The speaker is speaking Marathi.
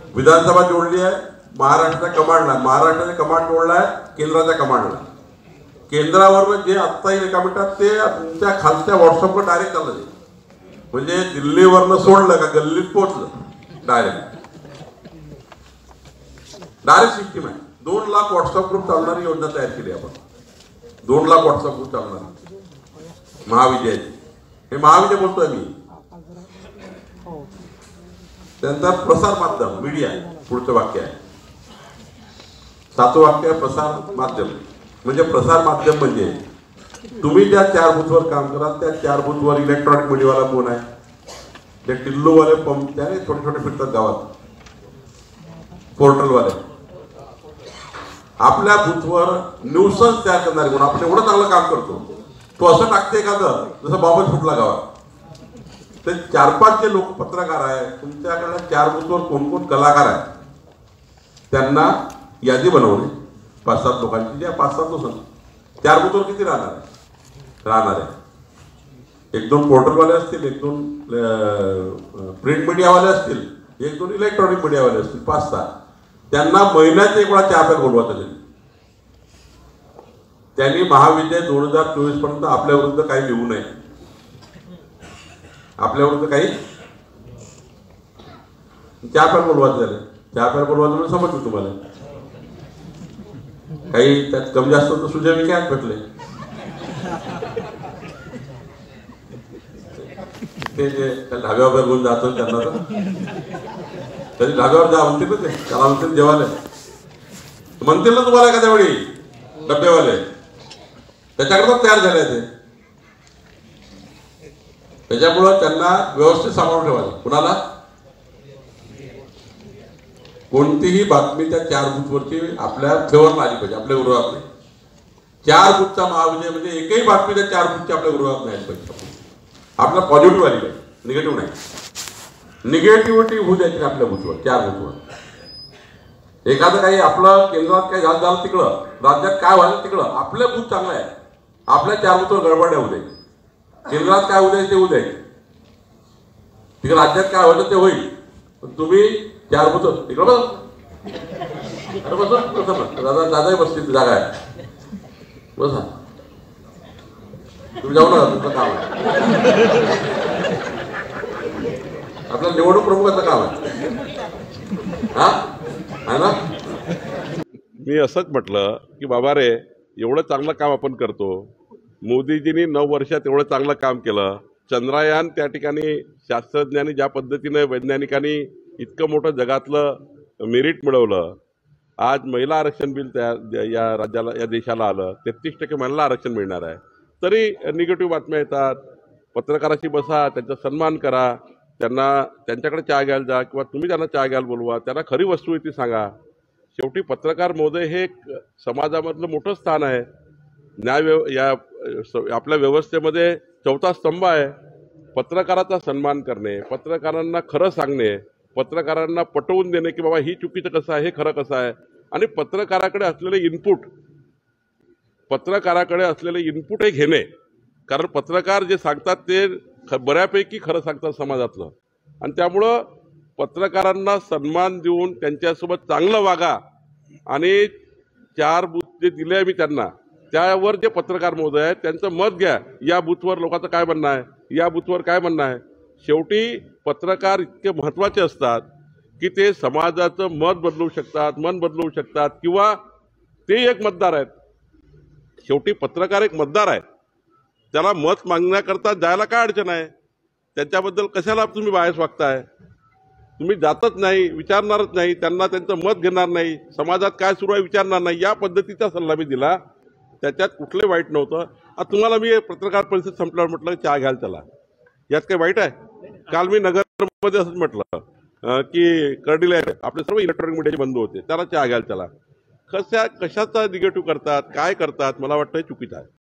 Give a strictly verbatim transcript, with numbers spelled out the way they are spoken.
विधानसभा जोडली आहे महाराष्ट्राच्या कमांडला, महाराष्ट्राचा कमांड जोडला आहे केंद्राच्या कमांडला. केंद्रावर जे आत्ता एका मिनिटात ते तुमच्या खालच्या व्हॉट्सअपवर डायरेक्ट चाललं ते, म्हणजे दिल्लीवरनं सोडलं का गल्लीत पोहोचलं डायरेक्ट. डायरेक्ट सिस्टीम आहे. दोन लाख व्हॉट्सअप ग्रुप चालणारी योजना तयार केली आपण. दोन लाख व्हॉट्सअप ग्रुप चालणार महाविजयाची. हे महाविजय बोलतोय मी. त्यानंतर प्रसार माध्यम मीडिया पुढचं वाक्य आहे. सातवं वाक्य आहे प्रसार माध्यम. म्हणजे प्रसार माध्यम म्हणजे तुम्ही ज्या चार बूथवर काम कराल त्या चार बूथवर इलेक्ट्रॉनिक मीडियावाला कोण आहे? ते टिल्लूवाले पंप त्याने छोटे छोटे फिरतात गावात पोर्टलवाले. आपल्या बूथवर न्यूसन्स तयार करणारे कोण? आपण एवढं चांगलं काम करतो तो असं टाकते एखादं जसं बाबत फुटला गावात. ते चार पाच जे लोक पत्रकार आहे तुमच्याकडे चार बूथवर कोण कोण कलाकार आहेत त्यांना यादी बनवणे पाच सात लोकांची. ज्या पाच सात लोक चार बूथवर किती राहणार आहे? राहणार आहे एक दोन पोर्टलवाले असतील, एक दोन प्रिंट मीडियावाले असतील, एक दोन इलेक्ट्रॉनिक मीडियावाले असतील, पाच सहा. त्यांना महिन्याचे एक वेळा चहा प्यायला बोलवा. त्यांनी महाविजय दोन हजार चोवीस पर्यंत आपल्या विरुद्ध काही लिहू नये. आपल्या विरुद्ध काही चहा प्यायला बोलवायचं झालं. चहा प्यायला बोलवायचं म्हणून समजलं तुम्हाला. काही त्यात कमी जास्त तर सुजय विखे भेटले. ते जे ढाब्यावर घेऊन जातो त्यांना तर तरी ढाब्यावर जा म्हणतील ना ते. त्याला म्हणतील जेवायला म्हणतील ना तुम्हाला एखाद्या वेळी डब्यावाले. त्याच्याकरता तयार झाले ते. त्याच्यामुळं त्यांना व्यवस्थित सांभाळून ठेवायचं. कुणाला कोणतीही बातमी त्या चार बूथवरची आपल्या फेवरला आली पाहिजे, आपल्या विरोधात नाही. चार बूथचा महाविजय म्हणजे एकही बातमी त्या चार बूथची आपल्या विरोधात नाही पाहिजे. आपला पॉझिटिव्ह आली पाहिजे, निगेटिव्ह नाही. निगेटिव्हिटी होऊ द्यायची आपल्या बूथवर, चार बूथवर. एखादं काही आपलं केंद्रात काही झालं झालं तिकडं, राज्यात काय व्हायचं तिकडं, आपलं बूथ चांगलं आहे. आपल्या चार बूथवर गडबड होऊ द्यायची. केंद्रात काय होऊ द्यायचं ते होऊ द्यायचं. तिकडे राज्यात काय व्हायचं ते होईल. पण तुम्ही चार बूथ तिकडं बस. अरे बस कसं दादा दादाही बसतील जागा आहे. बसा तुम्ही जाऊ नका, तुमचं काम आहे. आपल्याला निवडणूक प्रमुखाचं काम आहे. हा आहे ना. मी असंच म्हटलं की बाबा रे एवढं चांगलं काम आपण करतो. मोदीजींनी नऊ वर्षात एवढं चांगलं काम केलं. चंद्रयान त्या ठिकाणी शास्त्रज्ञांनी ज्या पद्धतीने वैज्ञानिकांनी इतकं मोठं जगातलं मेरिट मिळवलं. आज महिला आरक्षण बिल तयार या राज्याला या देशाला आलं. तेहतीस टक्के महिला आरक्षण मिळणार आहे. तरी निगेटिव्ह बातम्या येतात. पत्रकाराशी बसा, त्यांचा सन्मान करा, त्यांना त्यांच्याकडे चहा घ्यायला जा किंवा तुम्ही त्यांना चहा घ्यायला बोलवा, त्यांना खरी वस्तू ती सांगा. शेवटी पत्रकार महोदय हे एक समाजामधलं मोठं स्थान आहे. न्याय व्यव या आपल्या व्यवस्थेमध्ये चौथा स्तंभ आहे. पत्रकाराचा सन्मान करणे, पत्रकारांना खरं सांगणे, पत्रकारांना पटवून देणे की बाबा ही चुकीचं कसं आहे, हे खरं कसं आहे. आणि पत्रकाराकडे असलेले इनपुट पत्रकाराकडे असलेले इनपुट हे घेणे. कारण पत्रकार जे सांगतात ते बऱ्यापैकी खरं सांगतात समाजातलं. आणि त्यामुळं पत्रकारांना सन्मान देऊन त्यांच्यासोबत चांगलं वागा. आणि चार बूथ जे दिले आहे मी त्यांना, त्यावर जे पत्रकार महोदय आहेत त्यांचं मत घ्या. या बूथवर लोकांचं काय म्हणणं आहे, या बूथवर काय म्हणणं आहे. शेवटी पत्रकार इतके महत्त्वाचे असतात की ते समाजाचं मत बदलू शकतात, मन बदलू शकतात किंवा ते एक मतदार आहेत. शेवटी पत्रकार एक मतदार आहे. त्याला मत मागण्याकरता जायला काय अडचण आहे. त्याच्याबद्दल कशाला तुम्ही बायस वागताय. तुम्ही जातच नाही, विचारणारच नाही, त्यांना त्यांचं मत घेणार नाही, समाजात काय सुरू आहे विचारणार नाही. या पद्धतीचा सल्ला मी दिला. त्याच्यात कुठले वाईट नव्हतं. आता तुम्हाला मी पत्रकार परिषद संपल्यावर म्हटलं चहा घ्यायला चला, यात काही वाईट आहे. काल मी नगरमध्ये असंच म्हटलं की कर्डिले आपले सर्व इलेक्ट्रॉनिक मीडियाचे बंधू होते, त्याला चहा घ्यायला चला. कशा कशाचा निगेटिव्ह करतात, काय करतात, मला वाटतं चुकीचं आहे.